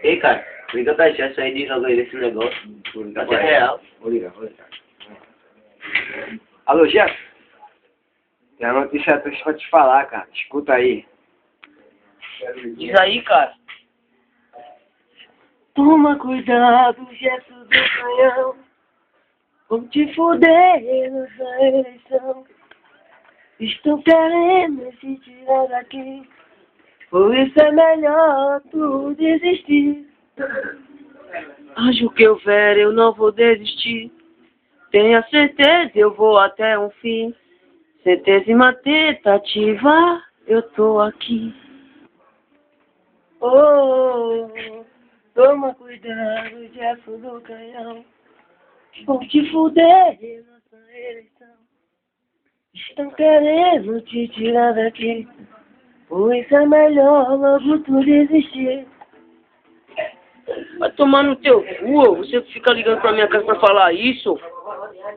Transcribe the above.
Ei, cara, liga pra gente aí de jogo aí desse negócio. Até real. Vou ligar. Alô, Jeff? Tem uma notícia triste pra te falar, cara. Escuta aí. Diz aí, cara. Toma cuidado, gesto do canhão. Vão te foder nessa eleição. Estão querendo te tirar daqui. Por isso é melhor tu desistir. Acho que houver, eu não vou desistir. Tenha certeza, eu vou até um fim. Centésima tentativa, eu tô aqui. Oh, toma cuidado, Jeff do canhão. Vão te fuder nessa eleição. Estão querendo te tirar daqui. Por isso é melhor logo tu desistir. Vai tomar no teu cu, você fica ligando pra minha casa pra falar isso?